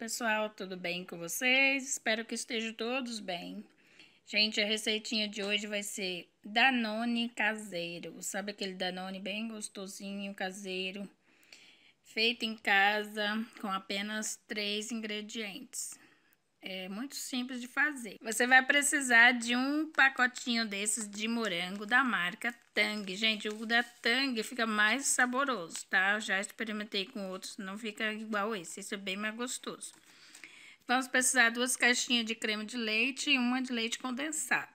pessoal, tudo bem com vocês? Espero que estejam todos bem. Gente, a receitinha de hoje vai ser Danone caseiro. Sabe aquele Danone bem gostosinho, caseiro, feito em casa com apenas 3 ingredientes. É muito simples de fazer. Você vai precisar de um pacotinho desses de morango da marca Tang. Gente, o da Tang fica mais saboroso, tá? Já experimentei com outros, não fica igual esse. Esse é bem mais gostoso. Vamos precisar de 2 caixinhas de creme de leite e uma de leite condensado.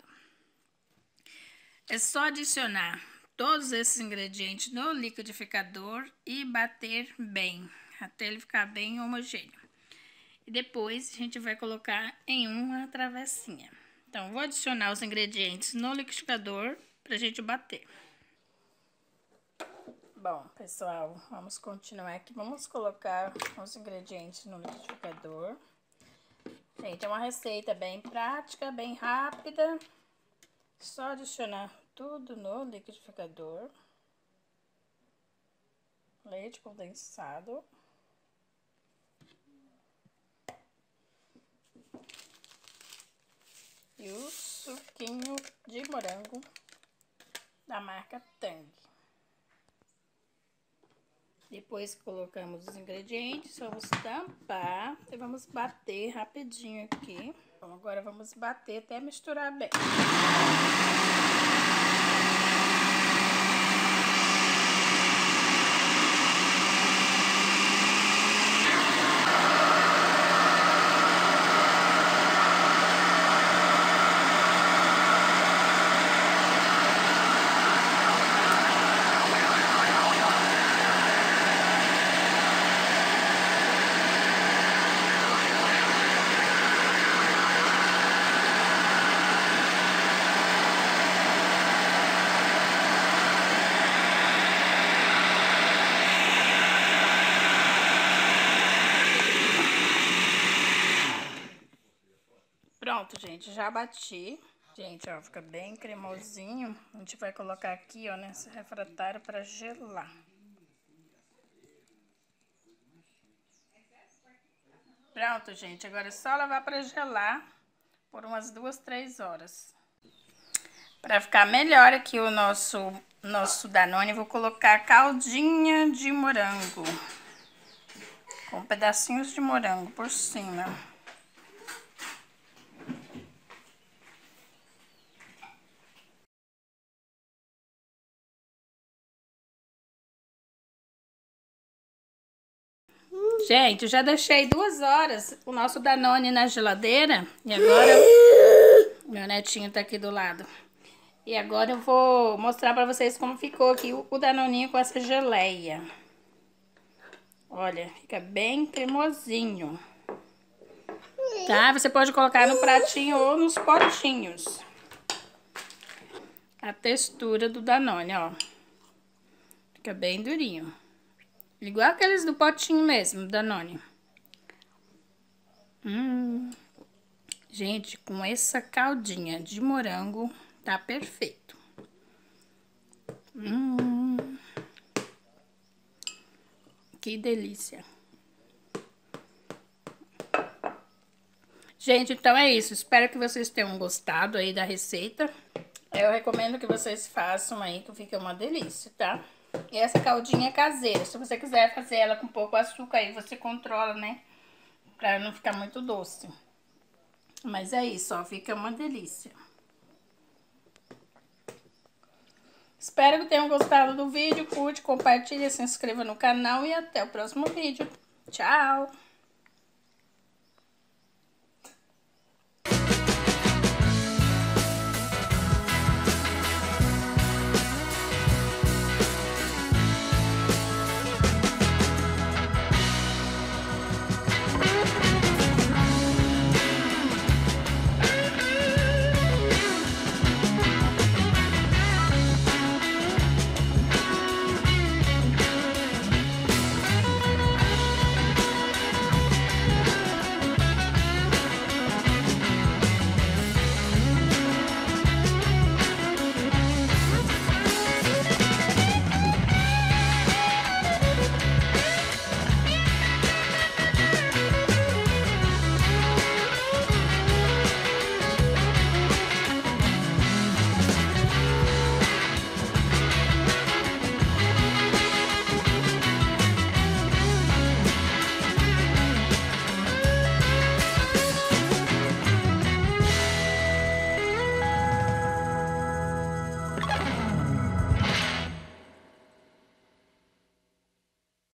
É só adicionar todos esses ingredientes no liquidificador e bater bem, até ele ficar bem homogêneo. E depois a gente vai colocar em uma travessinha. Então, vou adicionar os ingredientes no liquidificador pra gente bater. Bom, pessoal, vamos continuar aqui. Vamos colocar os ingredientes no liquidificador. Gente, é uma receita bem prática, bem rápida. Só adicionar tudo no liquidificador. Leite condensado. E o suquinho de morango da marca Tang. Depois que colocamos os ingredientes, vamos tampar e vamos bater rapidinho aqui. Então, agora vamos bater até misturar bem. Pronto, gente, já bati. Gente, ó, fica bem cremosinho. A gente vai colocar aqui, ó, nesse refratário para gelar. Pronto, gente, agora é só levar para gelar por umas 2, 3 horas. Para ficar melhor aqui o nosso Danone, vou colocar caldinha de morango. Com pedacinhos de morango por cima. Gente, eu já deixei 2 horas o nosso Danone na geladeira. E agora, meu netinho tá aqui do lado. E agora eu vou mostrar pra vocês como ficou aqui o Danoninho com essa geleia. Olha, fica bem cremosinho. Tá? Você pode colocar no pratinho ou nos potinhos. A textura do Danone, ó. Fica bem durinho. Igual aqueles do potinho mesmo, Danone. Gente, com essa caldinha de morango, tá perfeito. Que delícia. Gente, então é isso. Espero que vocês tenham gostado aí da receita. Eu recomendo que vocês façam aí, que fica uma delícia, tá? E essa caldinha é caseira. Se você quiser fazer ela com pouco açúcar, aí você controla, né? Pra não ficar muito doce. Mas é isso, ó. Fica uma delícia. Espero que tenham gostado do vídeo. Curte, compartilha, se inscreva no canal e até o próximo vídeo. Tchau!